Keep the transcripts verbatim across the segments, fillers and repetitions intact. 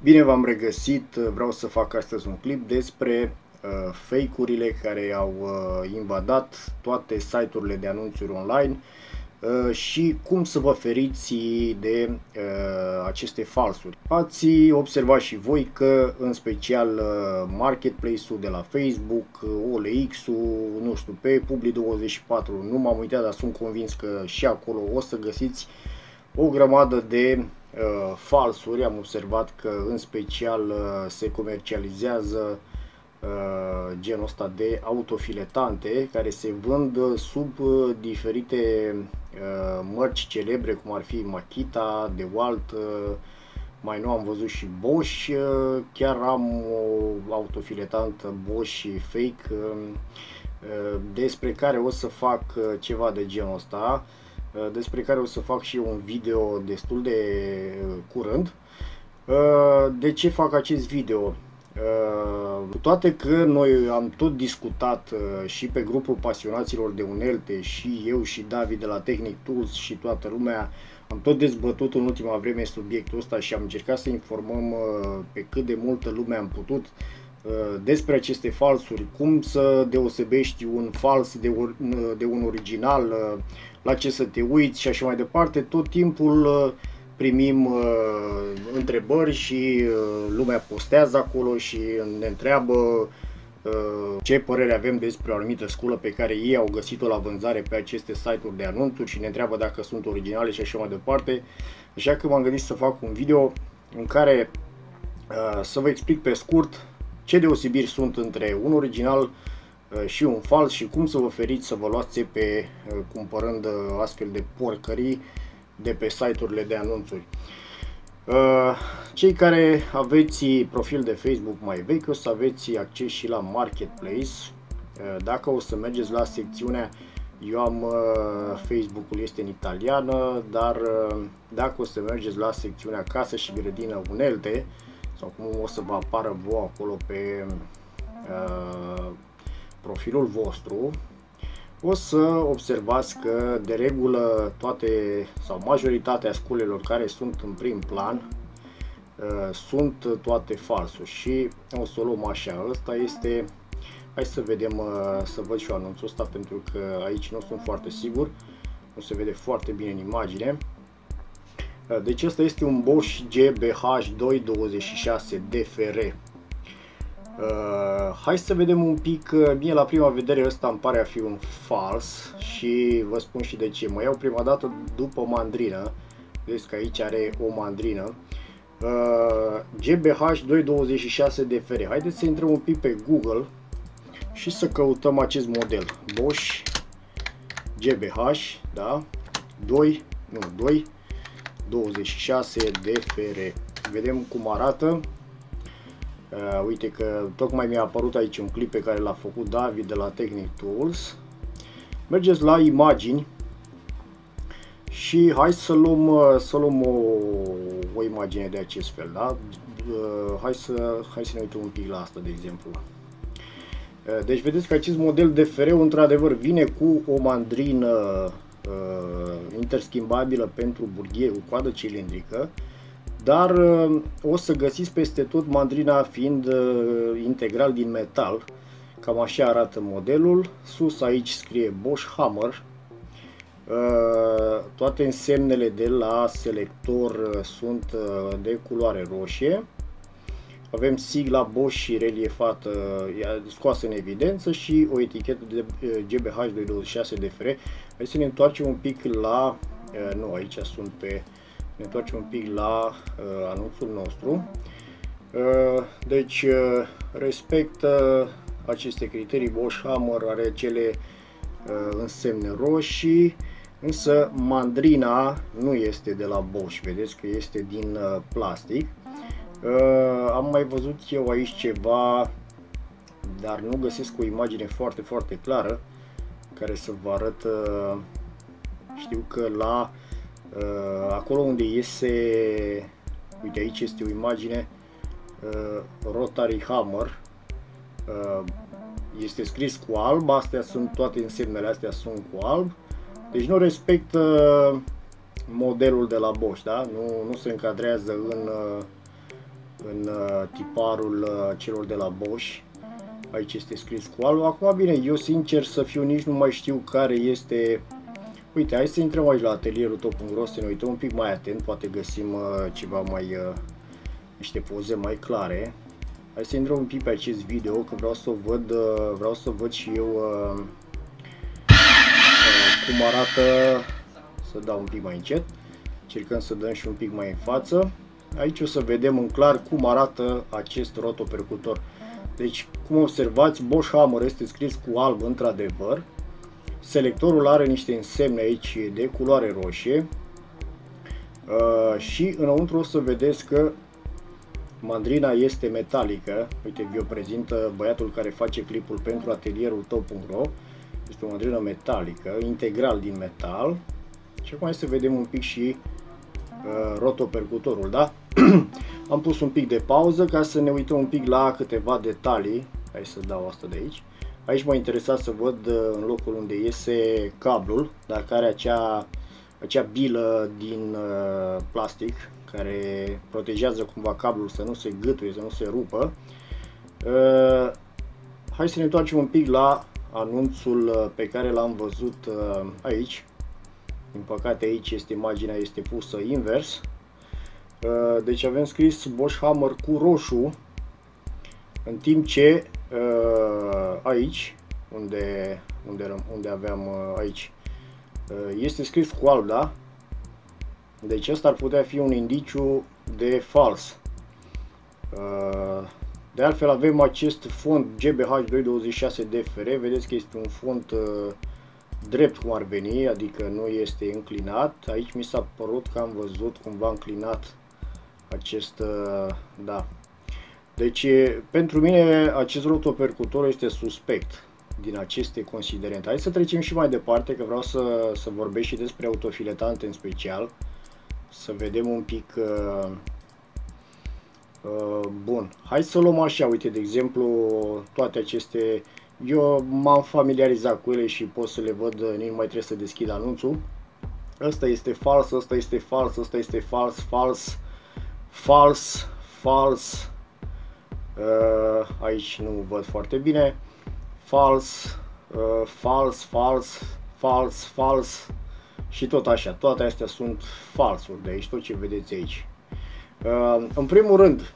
Bine v-am regăsit, vreau să fac astăzi un clip despre uh, fake-urile care au uh, invadat toate site-urile de anunțuri online uh, și cum să vă feriți de uh, aceste falsuri. Ați observat și voi că în special uh, marketplace-ul de la Facebook, O L X-ul, nu știu, pe Publi douăzeci și patru, nu m-am uitat, dar sunt convins că și acolo o să găsiți o grămadă de uh, falsuri. Am observat că în special uh, se comercializează uh, genul ăsta de autofiletante care se vând sub uh, diferite uh, mărci celebre, cum ar fi Makita, DeWalt, uh, mai nou am văzut și Bosch, uh, chiar am o autofiletantă Bosch fake uh, uh, despre care o să fac uh, ceva de genul ăsta, despre care o să fac și un video destul de curând. De ce fac acest video? Cu toate că noi am tot discutat și pe grupul pasionaților de unelte, și eu și David de la Technic Tools și toată lumea, am tot dezbătut în ultima vreme subiectul ăsta și am încercat să informăm pe cât de multă lume am putut despre aceste falsuri, cum să deosebești un fals de, de un original, la ce să te uiți și așa mai departe. Tot timpul primim uh, întrebări și uh, lumea postează acolo și ne întreabă uh, ce părere avem despre o anumită sculă pe care ei au găsit-o la vânzare pe aceste site-uri de anunțuri și ne întreabă dacă sunt originale și așa mai departe. Așa că m-am gândit să fac un video în care uh, să vă explic pe scurt ce deosebiri sunt între un original și un fals și cum să vă feriți să vă luați țepe cumpărând astfel de porcării de pe site-urile de anunțuri. Cei care aveți profil de Facebook mai vechi o să aveți acces și la Marketplace. Dacă o să mergeți la secțiunea, eu am Facebook-ul este în italiană, dar dacă o să mergeți la secțiunea casă și grădină unelte, sau cum o să vă apară voi acolo pe uh, profilul vostru, o să observați că de regulă toate sau majoritatea sculelor care sunt în prim plan uh, sunt toate falsuri și o să o luăm așa. Ăsta este, hai să vedem, uh, să văd și eu anunțul ăsta pentru că aici nu sunt foarte sigur, nu se vede foarte bine în imagine. Deci ăsta este un Bosch G B H doi douăzeci și șase D F R. Uh, hai să vedem un pic. Mie la prima vedere ăsta îmi pare a fi un fals și vă spun și de ce. Mă iau prima dată după mandrină. Vedeți că aici are o mandrină. uh, G B H doi douăzeci și șase D F R. Haideți să intrăm un pic pe Google și să căutăm acest model Bosch G B H, da? doi, nu, doi douăzeci și șase D F R. Vedem cum arată. Uh, uite că tocmai mi-a apărut aici un clip pe care l-a făcut David de la Technic Tools. Mergeți la imagini și hai să luăm, să luăm o, o imagine de acest fel, da? Uh, hai, să, hai să ne uităm un pic la asta, de exemplu. Uh, deci vedeți că acest model D F R într-adevăr vine cu o mandrină uh, interschimbabilă pentru burghie cu coadă cilindrică, dar uh, o să găsiți peste tot mandrina fiind uh, integral din metal. Cam așa arată modelul. Sus aici scrie Bosch Hammer. Uh, toate însemnele de la selector uh, sunt uh, de culoare roșie. Avem sigla Bosch și reliefată, uh, scoasă în evidență și o etichetă de uh, G B H doi douăzeci și șase D F R. Hai să ne întoarcem un pic la... Uh, nu, aici sunt pe... Ne întoarcem un pic la uh, anunțul nostru. Uh, deci uh, respectă aceste criterii. Bosch Hammer are cele uh, însemne roșii, însă mandrina nu este de la Bosch. Vedeți că este din uh, plastic. Uh, am mai văzut eu aici ceva, dar nu găsesc o imagine foarte foarte clară care să vă arăt. Uh, știu că la Uh, acolo unde iese, uite aici este o imagine, uh, Rotary Hammer, uh, este scris cu alb, astea sunt toate însemnele, astea sunt cu alb, deci nu respectă modelul de la Bosch, da? Nu, nu se încadrează în, în uh, tiparul uh, celor de la Bosch. Aici este scris cu alb. Acum bine, eu sincer să fiu nici nu mai știu care este. Uite, hai să intrăm aici la atelierul top punct ro, să ne uităm un pic mai atent, poate găsim uh, ceva mai, uh, niște poze mai clare. Hai să intrăm un pic pe acest video, că vreau să văd, uh, vreau să văd și eu uh, uh, cum arată, să dau un pic mai încet, încercăm să dăm și un pic mai în față. Aici o să vedem în clar cum arată acest rotopercutor. Deci, cum observați, Bosch Hammer este scris cu alb într-adevăr. Selectorul are niște însemne aici de culoare roșie. Uh, și înăuntru o să vedeți că mandrina este metalică. Uite, vi-o prezintă băiatul care face clipul pentru atelierul top punct ro. Este o mandrină metalică, integral din metal. Și acum hai să vedem un pic și uh, rotopercutorul, da? Am pus un pic de pauză ca să ne uităm un pic la câteva detalii. Hai să dau asta de aici. Aici mă interesa să văd în locul unde iese cablul, dacă are acea, acea bilă din uh, plastic care protejează cumva cablul să nu se gâtuie, să nu se rupă. Uh, hai să ne întoarcem un pic la anunțul pe care l-am văzut uh, aici. Din păcate aici este imaginea este pusă invers. Uh, deci avem scris Bosch Hammer cu roșu, în timp ce uh, aici, unde, unde, unde aveam uh, aici, uh, este scris cu alb, da? Deci asta ar putea fi un indiciu de fals. Uh, de altfel avem acest font G B H doi douăzeci și șase D F R, vedeți că este un font uh, drept cum ar veni, adică nu este înclinat. Aici mi s-a părut că am văzut cumva înclinat acest, uh, da. Deci, pentru mine, acest rotopercutor este suspect din aceste considerente. Hai să trecem și mai departe, că vreau să, să vorbesc și despre autofiletante în special. Să vedem un pic... Uh, uh, bun, hai să luăm așa, uite, de exemplu, toate aceste... Eu m-am familiarizat cu ele și pot să le văd, nici nu mai trebuie să deschid anunțul. Ăsta este fals, ăsta este fals, ăsta este fals, fals, fals, fals. Uh, aici nu văd foarte bine. Fals, uh, fals, fals, fals, fals și tot așa. Toate astea sunt falsuri de aici, tot ce vedeți aici. Uh, în primul rând,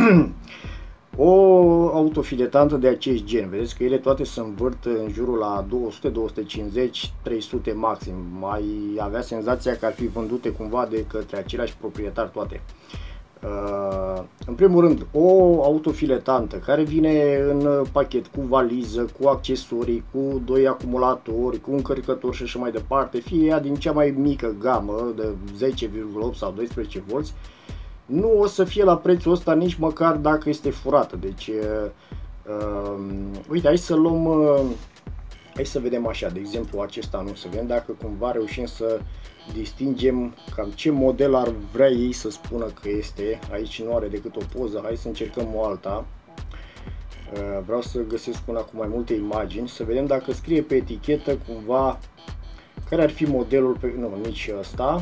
o autofiletantă de acest gen, vedeți că ele toate se învârt în jurul la două sute, două sute cincizeci, trei sute maxim. Mai avea senzația că ar fi vândute cumva de către același proprietar toate. Uh, în primul rând, o autofiletantă care vine în pachet cu valiză, cu accesorii, cu doi acumulatori, cu un încărcător și așa mai departe, fie ea din cea mai mică gamă de zece virgulă opt sau doisprezece volți, nu o să fie la prețul ăsta nici măcar dacă este furată. Deci, uh, uh, uite, hai să luăm, uh, hai să vedem așa, de exemplu, acest anunț, să vedem dacă cumva reușim să distingem cam ce model ar vrea ei să spună că este. Aici nu are decât o poză, hai să încercăm o alta. Uh, vreau să găsesc până acum mai multe imagini, să vedem dacă scrie pe etichetă cumva care ar fi modelul, pe... nu, nici ăsta.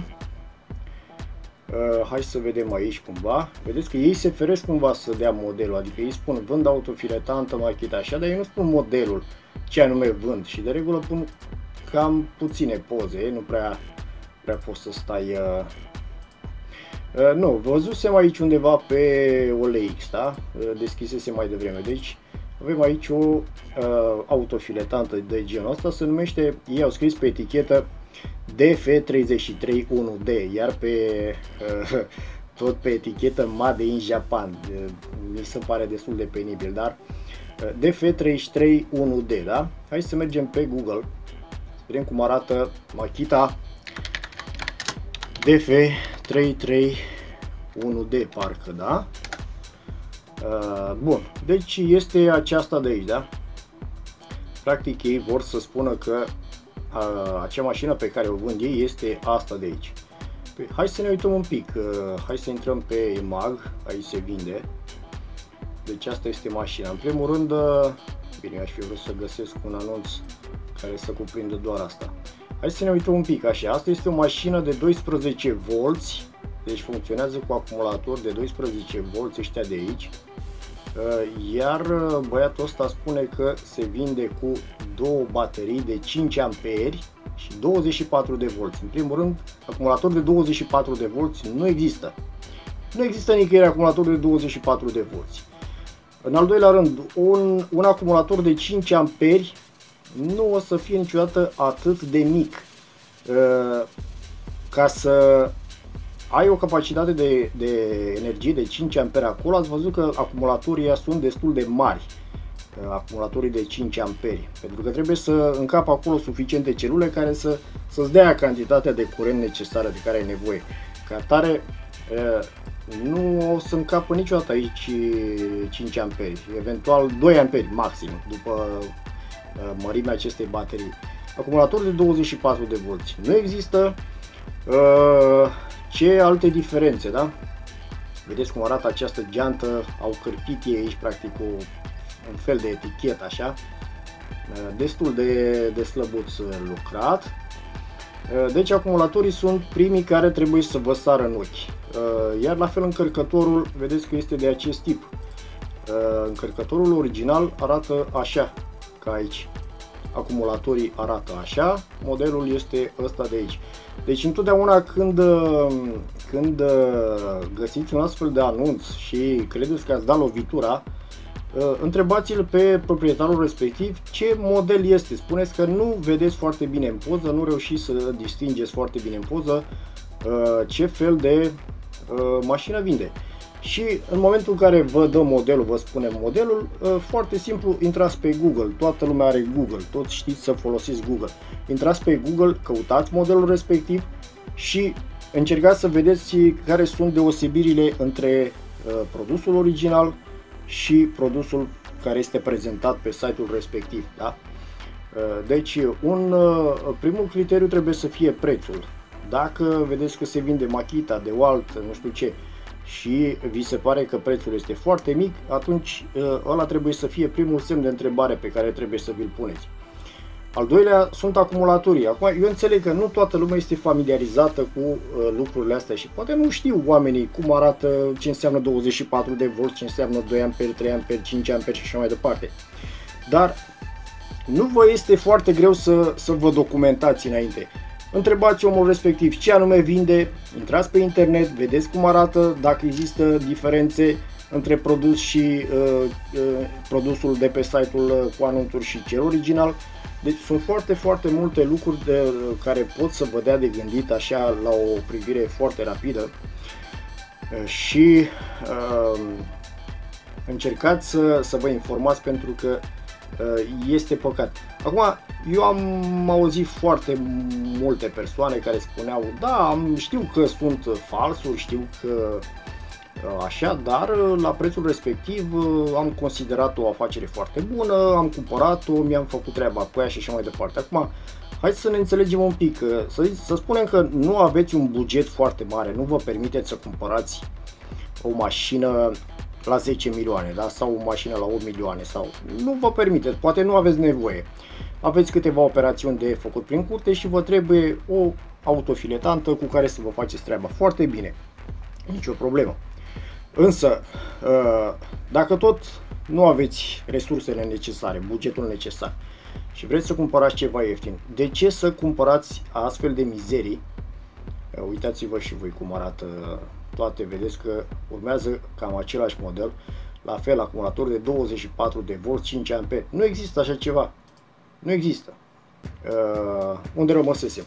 Uh, hai să vedem aici cumva. Vedeți că ei se feresc cumva să dea modelul, adică ei spun vând autofiletantă, machita așa, dar ei nu spun modelul, ce anume vând, și de regulă pun cam puține poze, nu prea, prea poți să stai... Uh... Uh, nu, văzusem aici undeva pe O L X, da? Uh, deschisese mai devreme, deci avem aici o uh, autofiletantă de genul ăsta, se numește, ei au scris pe etichetă D F trei trei unu D, iar pe uh, tot pe etichetă Made in Japan. Uh, mi se pare destul de penibil, dar uh, D F trei trei unu D, da? Hai să mergem pe Google, să vedem cum arată machita D F trei trei unu D, parcă, da? Uh, bun, deci este aceasta de aici, da? Practic ei vor să spună că uh, acea mașină pe care o vând ei este asta de aici. Păi, hai să ne uităm un pic, uh, hai să intrăm pe E M A G, aici se vinde. Deci asta este mașina. În primul rând, uh, bine, aș fi vrut să găsesc un anunț care să cuprindă doar asta. Hai să ne uităm un pic așa, asta este o mașină de doisprezece volți, deci funcționează cu acumulator de doisprezece volți ăștia de aici. Iar băiatul ăsta spune că se vinde cu două baterii de cinci amperi și douăzeci și patru de volți. În primul rând, acumulator de douăzeci și patru de volți nu există. Nu există nicăieri acumulator de douăzeci și patru de volți. În al doilea rând, un, un acumulator de cinci amperi nu o să fie niciodată atât de mic. Ca să ai o capacitate de, de energie de cinci amperi acolo, ați văzut că acumulatorii sunt destul de mari, acumulatorii de cinci amperi, pentru că trebuie să încapă acolo suficiente celule care să, să-ți dea cantitatea de curent necesară de care ai nevoie. Ca atare, nu o să încapă niciodată aici cinci amperi, eventual doi amperi maxim, după mărimea acestei baterii. Acumulator de douăzeci și patru de volți nu există. Ce alte diferențe, da? Vedeți cum arată această geantă, au cârpit ei aici practic o, un fel de etichetă așa, destul de, de slăbuț lucrat. Deci acumulatorii sunt primii care trebuie să vă sară în ochi. Iar la fel încărcătorul, vedeți că este de acest tip. Încărcătorul original arată așa, ca aici. Acumulatorii arată așa, modelul este ăsta de aici. Deci întotdeauna când, când găsiți un astfel de anunț și credeți că ați dat lovitura, întrebați-l pe proprietarul respectiv ce model este. Spuneți că nu vedeți foarte bine în poză, nu reușiți să distingeți foarte bine în poză ce fel de mașină vinde. Și în momentul în care vă dă modelul, vă spune modelul, foarte simplu, intrați pe Google, toată lumea are Google, toți știți să folosiți Google. Intrați pe Google, căutați modelul respectiv și încercați să vedeți care sunt deosebirile între produsul original și produsul care este prezentat pe site-ul respectiv. Da? Deci, un, primul criteriu trebuie să fie prețul. Dacă vedeți că se vinde Makita, DeWalt, nu știu ce, și vi se pare că prețul este foarte mic, atunci ăla trebuie să fie primul semn de întrebare pe care trebuie să vi-l puneți. Al doilea sunt acumulatorii. Acum, eu înțeleg că nu toată lumea este familiarizată cu uh, lucrurile astea și poate nu știu oamenii cum arată, ce înseamnă douăzeci și patru de volți, ce înseamnă doi amperi, trei amperi, cinci amperi și așa mai departe. Dar nu vă este foarte greu să, să vă documentați înainte. Întrebați omul respectiv ce anume vinde, intrați pe internet, vedeți cum arată, dacă există diferențe între produs și uh, uh, produsul de pe site-ul uh, cu anunțuri și cel original. Deci sunt foarte, foarte multe lucruri de, uh, care pot să vă dea de gândit așa la o privire foarte rapidă uh, și uh, încercați să, să vă informați pentru că uh, este păcat. Acum, eu am auzit foarte multe persoane care spuneau, da, știu că sunt falsuri, știu că așa, dar la prețul respectiv am considerat o afacere foarte bună, am cumpărat-o, mi-am făcut treaba cu ea și așa mai departe. Acum, hai să ne înțelegem un pic, să, să spunem că nu aveți un buget foarte mare, nu vă permiteți să cumpărați o mașină la zece milioane, da? Sau o mașină la opt milioane, sau nu vă permiteți, poate nu aveți nevoie. Aveți câteva operațiuni de făcut prin curte și vă trebuie o autofiletantă cu care să vă faceți treaba foarte bine, nicio problemă. Însă, dacă tot nu aveți resursele necesare, bugetul necesar și vreți să cumpărați ceva ieftin, de ce să cumpărați astfel de mizerii? Uitați-vă și voi cum arată toate, vedeți că urmează cam același model, la fel acumulator de douăzeci și patru de volți, cinci amperi. Nu există așa ceva. Nu există. Uh, unde rămăsesem?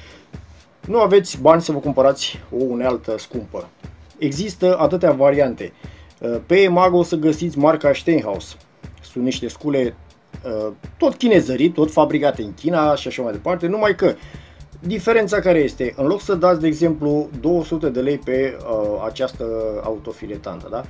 Nu aveți bani să vă cumpărați o unealtă scumpă. Există atâtea variante. Uh, pe EMAG o să găsiți marca Steinhaus. Sunt niște scule uh, tot chinezării, tot fabricate în China și așa mai departe, numai că diferența care este, în loc să dați de exemplu două sute de lei pe uh, această autofiletantă, da?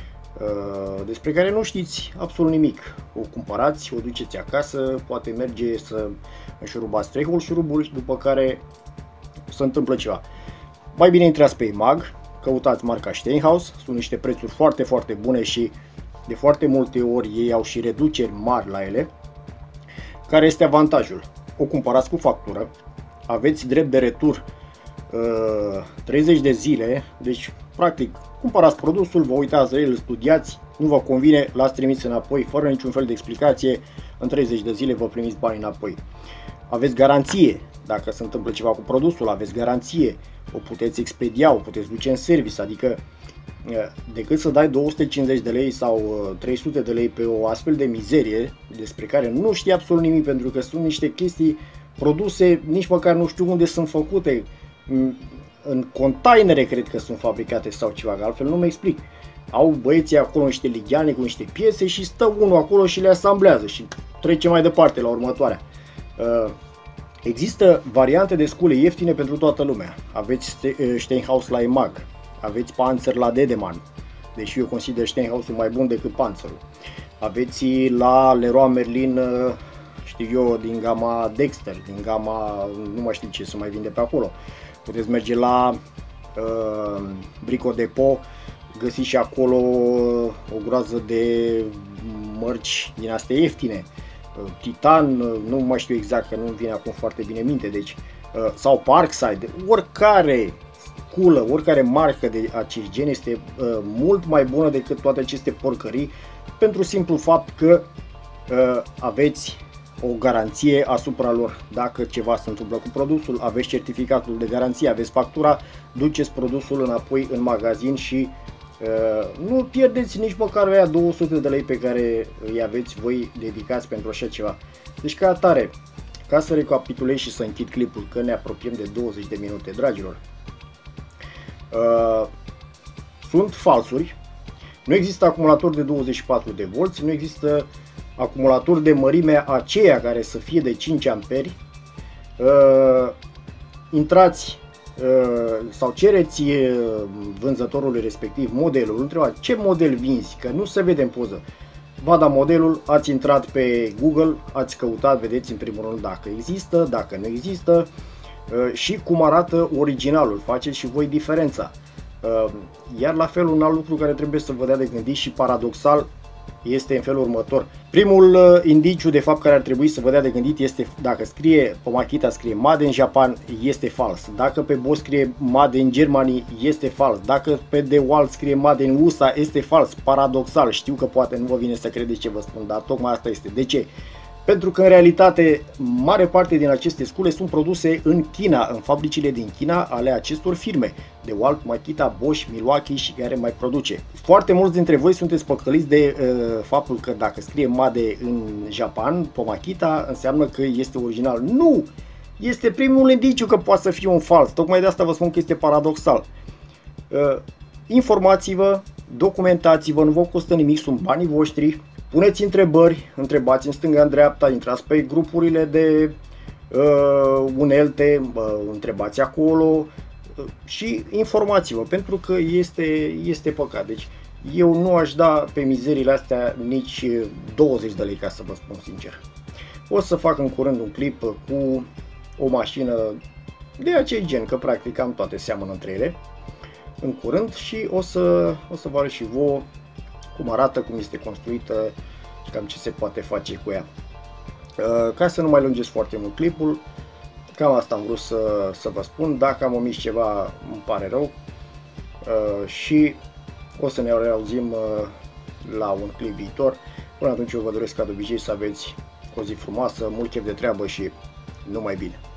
Uh, despre care nu știți absolut nimic, o cumpărați, o duceți acasă, poate merge să înșurubați trei șuruburi, după care se întâmplă ceva. Mai bine intrați pe EMAG, căutați marca Steinhaus, sunt niște prețuri foarte, foarte bune și de foarte multe ori ei au și reduceri mari la ele. Care este avantajul? O cumpărați cu factură, aveți drept de retur uh, treizeci de zile, deci practic cumpărați produsul, vă uitați la el, îl studiați, nu vă convine, l-ați trimis înapoi fără niciun fel de explicație, în treizeci de zile vă primiți banii înapoi. Aveți garanție, dacă se întâmplă ceva cu produsul, aveți garanție, o puteți expedia, o puteți duce în service, adică decât să dai două sute cincizeci de lei sau trei sute de lei pe o astfel de mizerie despre care nu știi absolut nimic, pentru că sunt niște chestii produse, nici măcar nu știu unde sunt făcute, în containere cred că sunt fabricate sau ceva, că altfel nu mă explic. Au băieții acolo niște ligheane cu niște piese și stă unul acolo și le asamblează și trece mai departe la următoarea. Există variante de scule ieftine pentru toată lumea. Aveți Steinhaus la EMAG, aveți Panzer la Dedeman, deși eu consider Steinhaus-ul mai bun decât Panzerul. Aveți la Leroy Merlin, știu eu, din gama Dexter, din gama, nu mai știu ce se mai vinde pe acolo. Puteți merge la uh, Brico Depot, găsiți și acolo o groază de mărci din astea ieftine. Uh, Titan, uh, nu mai știu exact, că nu-mi vine acum foarte bine minte, deci, uh, sau Parkside, oricare sculă, oricare marcă de acest gen este uh, mult mai bună decât toate aceste porcării, pentru simplu fapt că uh, aveți o garanție asupra lor. Dacă ceva se întâmplă cu produsul, aveți certificatul de garanție, aveți factura, duceți produsul înapoi în magazin și uh, nu pierdeți nici măcar aia două sute de lei pe care îi aveți voi dedicați pentru așa ceva. Deci ca atare, ca să recapitulez și să închid clipul, că ne apropiem de douăzeci de minute, dragilor. Uh, sunt falsuri, nu există acumulator de douăzeci și patru de volți, nu există acumulator de mărimea aceea care să fie de cinci amperi. Uh, intrați uh, sau cereți uh, vânzătorului respectiv modelul, întrebați ce model vinzi, că nu se vede în poză. Va da modelul, ați intrat pe Google, ați căutat, vedeți în primul rând dacă există, dacă nu există uh, și cum arată originalul, faceți și voi diferența. Uh, iar la fel un alt lucru care trebuie să vă dea de gândit și paradoxal este în felul următor. Primul uh, indiciu de fapt care ar trebui să vă dea de gândit este dacă scrie pe Makita scrie Made in Japan, este fals. Dacă pe Bosch scrie Made in Germany, este fals. Dacă pe DeWalt scrie Made in U S A, este fals. Paradoxal, știu că poate nu vă vine să credeți ce vă spun, dar tocmai asta este. De ce? Pentru că în realitate mare parte din aceste scule sunt produse în China, în fabricile din China ale acestor firme, DeWalt, Makita, Bosch, Milwaukee și care mai produce. Foarte mulți dintre voi sunteți păcăliți de uh, faptul că dacă scrie Made în Japan pe Makita înseamnă că este original. Nu! Este primul indiciu că poate să fie un fals. Tocmai de asta vă spun că este paradoxal. Uh, informați-vă, documentați-vă, nu vă costă nimic, sunt banii voștri. Puneți întrebări, întrebați în stânga, în dreapta, intrați pe grupurile de uh, unelte, uh, întrebați acolo uh, și informați-vă, pentru că este, este păcat. Deci eu nu aș da pe mizeriile astea nici douăzeci de lei, ca să vă spun sincer. O să fac în curând un clip cu o mașină de acest gen, că practic am toate seamănă între ele, în curând, și o să, o să vă arăt și vouă cum arată, cum este construită și cam ce se poate face cu ea. Ca să nu mai lungesc foarte mult clipul, cam asta am vrut să, să vă spun. Dacă am omis ceva, îmi pare rău și o să ne reauzim la un clip viitor. Până atunci eu vă doresc ca de obicei să aveți o zi frumoasă, mult chef de treabă și numai bine!